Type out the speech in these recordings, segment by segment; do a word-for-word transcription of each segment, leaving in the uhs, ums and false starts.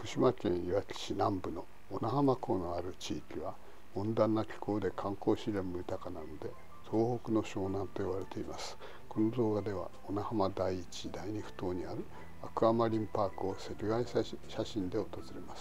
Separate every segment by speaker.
Speaker 1: 福島県いわき市南部の小名浜港のある地域は温暖な気候で観光資源も豊かなので東北の湘南と言われています。この動画では小名浜第一、第二ふ頭にあるアクアマリンパークを赤外写真で訪れます。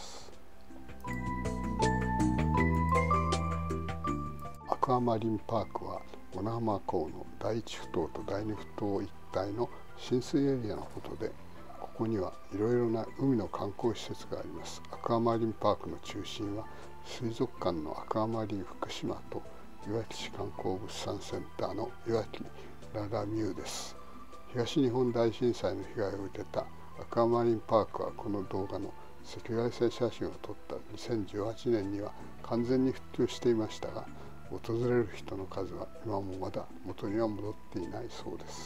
Speaker 1: アクアマリンパークは小名浜港の第一ふ頭と第二ふ頭一帯の浸水エリアのことで、ここにはいろいろな海の観光施設があります。アクアマリンパークの中心は水族館のアクアマリン福島といわき市観光物産センターのいわきララミューです。東日本大震災の被害を受けたアクアマリンパークはこの動画の赤外線写真を撮ったにせんじゅうはちねんには完全に復旧していましたが、訪れる人の数は今もまだ元には戻っていないそうです。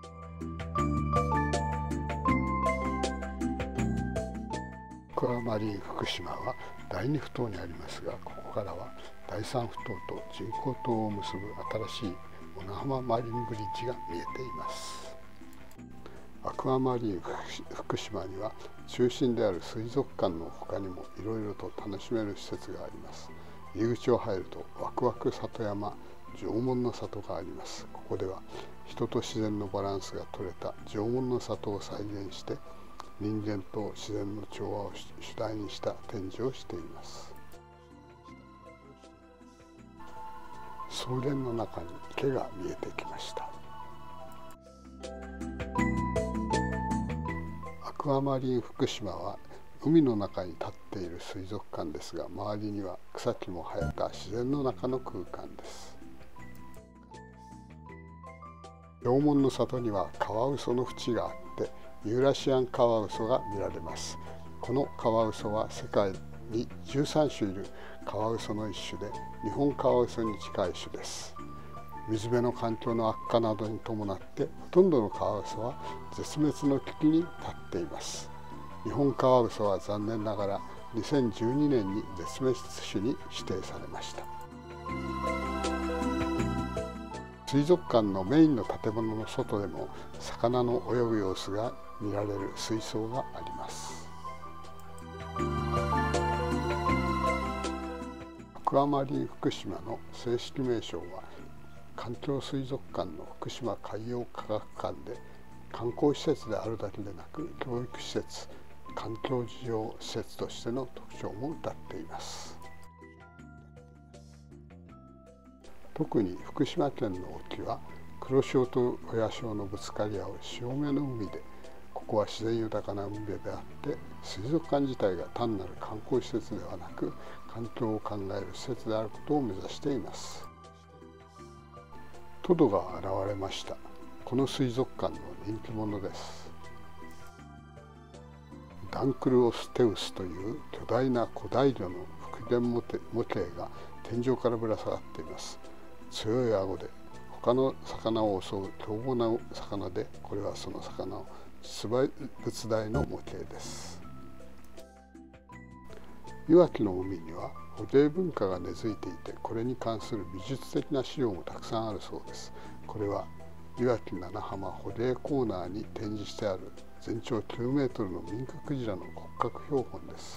Speaker 1: アクアマリン福島は第二ふ頭にありますが、ここからは第三ふ頭と人工島を結ぶ新しい小名浜マリンブリッジが見えています。アクアマリン福島には中心である水族館の他にもいろいろと楽しめる施設があります。入り口を入るとワクワク里山縄文の里があります。ここでは人と自然のバランスが取れた縄文の里を再現して人間と自然の調和を主題にした展示をしています。草原の中に池が見えてきました。アクアマリン福島は海の中に立っている水族館ですが、周りには草木も生えた自然の中の空間です。縄文の里にはカワウソの淵があってユーラシアンカワウソが見られます。このカワウソは世界にじゅうさんしゅいいるカワウソの一種で、ニホンカワウソに近い種です。水辺の環境の悪化などに伴ってほとんどのカワウソは絶滅の危機に立っています。ニホンカワウソは残念ながらにせんじゅうにねんに絶滅種に指定されました。水族館のメインの建物の外でも魚の泳ぐ様子が見られる水槽があります。アクアマリン福島の正式名称は環境水族館の福島海洋科学館で、観光施設であるだけでなく教育施設、環境事業施設としての特徴も謳っています。特に福島県の沖は黒潮と親潮のぶつかり合う潮目の海で、ここは自然豊かな海辺であって水族館自体が単なる観光施設ではなく環境を考える施設であることを目指しています。トドが現れました。この水族館の人気者です。ダンクルオステウスという巨大な古代魚の復元模型が天井からぶら下がっています。強い顎で他の魚を襲う凶暴な魚で、これはその魚を実物大の模型です。いわきの海には捕鯨文化が根付いていて、これに関する美術的な資料もたくさんあるそうです。これはいわき七浜捕鯨コーナーに展示してある全長きゅうメートルのミンククジラの骨格標本です。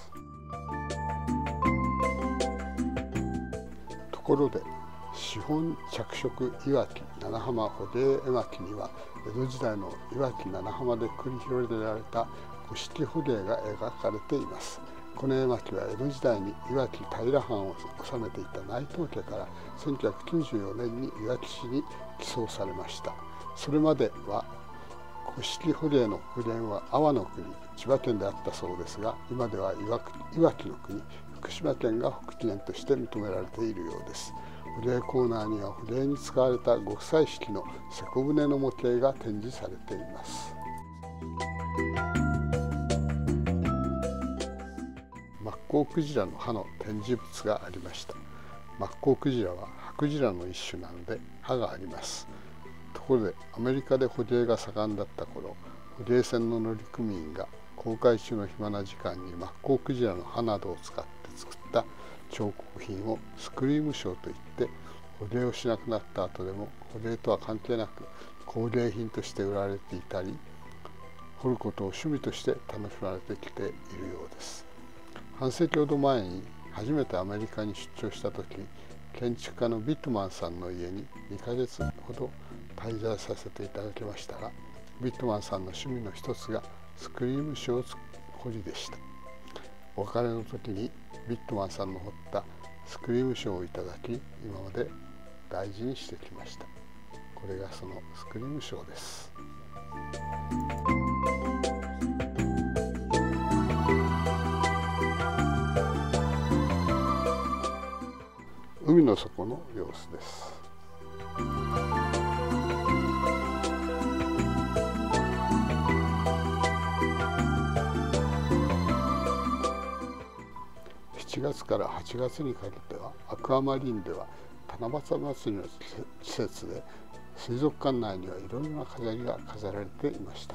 Speaker 1: ところで資本着色いわき七浜捕鯨絵巻には江戸時代のいわき七浜で繰り広げられた古式捕鯨が描かれています。この絵巻は江戸時代にいわき平藩を治めていた内藤家からせんきゅうひゃくきゅうじゅうよねんにいわき市に寄贈されました。それまでは古式捕鯨の復元は阿波の国千葉県であったそうですが、今ではいわきの国福島県が復元として認められているようです。捕鯨コーナーには捕鯨に使われた極彩色の瀬古船の模型が展示されています。マッコウクジラの歯の展示物がありました。マッコウクジラはハクジラの一種なので歯があります。ところでアメリカで捕鯨が盛んだった頃、捕鯨船の乗組員が航海中の暇な時間にマッコウクジラの歯などを使って作った彫刻品をスクリームショーといって、捕鯨をしなくなった後でも捕鯨とは関係なく工芸品として売られていたり、彫ることを趣味として楽しまれてきているようです。 半世紀ほど前に初めてアメリカに出張した時、建築家のビットマンさんの家ににかげつほど滞在させていただきましたが、ビットマンさんの趣味の一つがスクリーム書彫りでした。お別れの時にビットマンさんの彫ったスクリーム書をいただき、今まで大事にしてきました。これがそのスクリーム書です。海の底の様子です。しちがつからはちがつにかけてはアクアマリンでは七夕祭りの季節で、水族館内にはいろいろな飾りが飾られていました。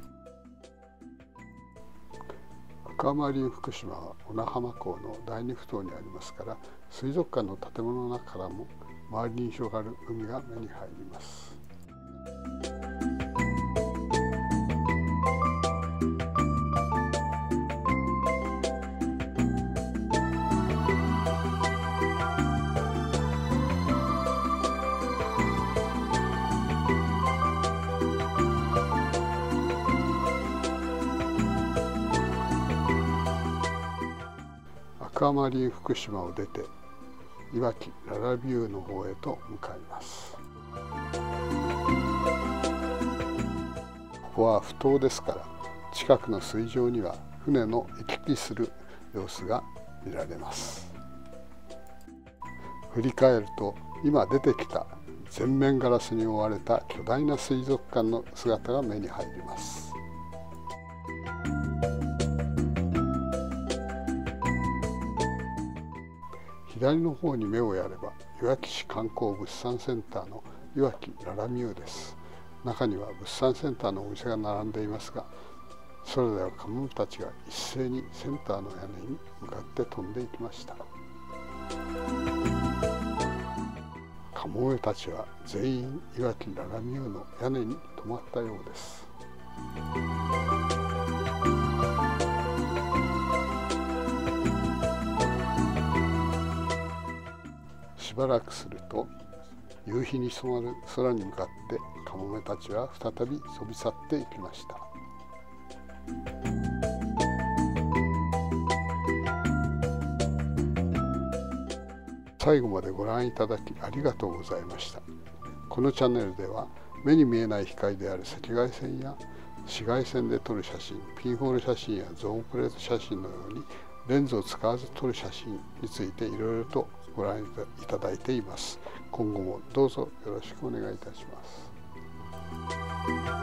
Speaker 1: アクアマリン福島は小名浜港の第二ふ頭にありますから、水族館の建物の中からも周りに広がる海が目に入ります。アクアマリン福島を出て、いわきララビューの方へと向かいます。ここは埠頭ですから、近くの水上には船の行き来する様子が見られます。振り返ると、今出てきた全面ガラスに覆われた巨大な水族館の姿が目に入ります。左の方に目をやれば、いわき市観光物産センターのいわきララミューです。中には物産センターのお店が並んでいますが、それではカモメたちが一斉にセンターの屋根に向かって飛んでいきました。カモメたちは全員いわきララミューの屋根に止まったようです。しばらくすると、夕日に染まる空に向かってカモメたちは再び飛び去っていきました。最後までご覧いただきありがとうございました。このチャンネルでは、目に見えない光である赤外線や紫外線で撮る写真、ピンホール写真やゾーンプレート写真のようにレンズを使わず撮る写真についていろいろとご覧いただいています。今後もどうぞよろしくお願いいたします。